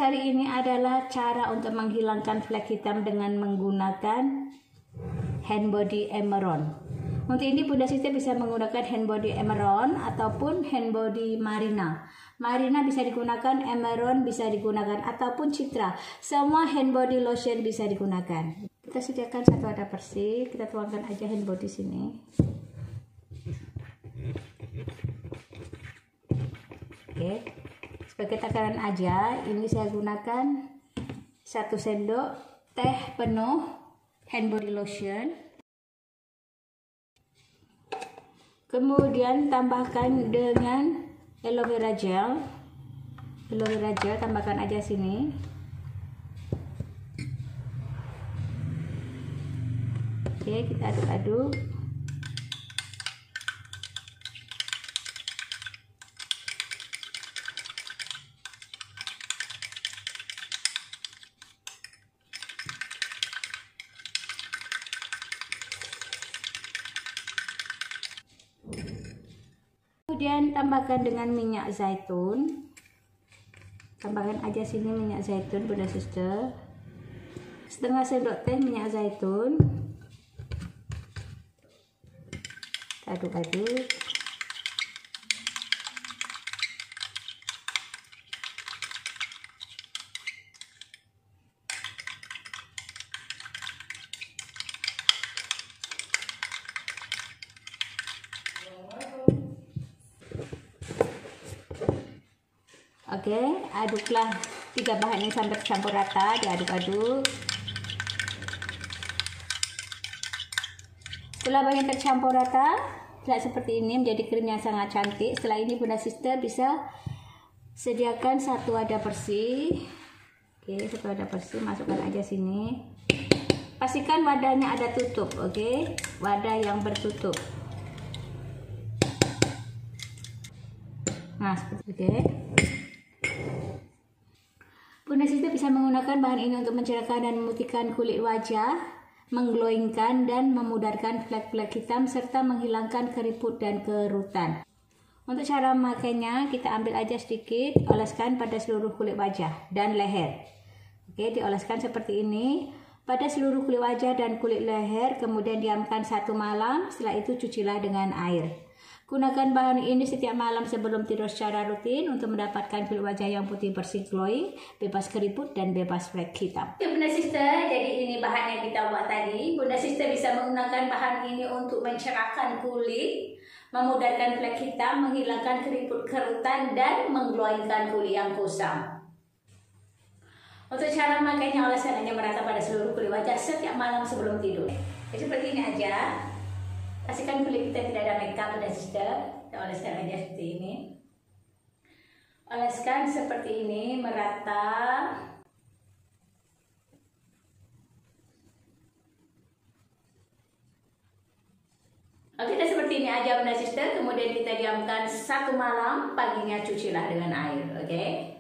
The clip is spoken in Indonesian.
kali ini adalah cara untuk menghilangkan flek hitam dengan menggunakan hand body Emeron. Untuk ini Bunda Sister bisa menggunakan hand body Emeron ataupun hand body Marina. Marina bisa digunakan, Emeron bisa digunakan, ataupun Citra. Semua hand body lotion bisa digunakan. Kita sediakan satu wadah bersih, kita tuangkan aja hand body sini. Oke, sebagai takaran aja, ini saya gunakan 1 sendok teh penuh hand body lotion. Kemudian tambahkan dengan aloe vera gel. Aloe vera gel tambahkan aja sini. Oke, kita aduk-aduk. Kemudian tambahkan dengan minyak zaitun. Tambahkan aja sini minyak zaitun Bunda Sister. Setengah sendok teh minyak zaitun. Aduk-aduk. Oke, aduklah 3 bahan ini sampai tercampur rata, diaduk-aduk. Setelah bahan tercampur rata, seperti ini menjadi krim yang sangat cantik. Setelah ini Bunda Sister bisa sediakan 1 wadah bersih. Oke, 1 wadah bersih, masukkan aja sini. Pastikan wadahnya ada tutup, oke? Wadah yang bertutup. Nah, seperti itu. Bunda Sister bisa menggunakan bahan ini untuk mencerahkan dan memutihkan kulit wajah, mengglowingkan dan memudarkan flek-flek hitam serta menghilangkan keriput dan kerutan. Untuk cara memakainya, kita ambil aja sedikit, oleskan pada seluruh kulit wajah dan leher. Oke, dioleskan seperti ini pada seluruh kulit wajah dan kulit leher, kemudian diamkan 1 malam, setelah itu cucilah dengan air. Gunakan bahan ini setiap malam sebelum tidur secara rutin untuk mendapatkan kulit wajah yang putih bersih glowing, bebas keriput dan bebas flek hitam. Oke Bunda Sister, jadi ini bahan yang kita buat tadi. Bunda Sister bisa menggunakan bahan ini untuk mencerahkan kulit, memudarkan flek hitam, menghilangkan keriput kerutan dan mengglowingkan kulit yang kusam. Untuk cara makainya, oleskan hanya merata pada seluruh kulit wajah setiap malam sebelum tidur. Jadi seperti ini aja. Pastikan kulit kita tidak ada makeup Bunda Sister. Kita oleskan aja seperti ini. Oleskan seperti ini merata. Oke, dan seperti ini aja Bunda Sister. Kemudian kita diamkan 1 malam, paginya cucilah dengan air, oke?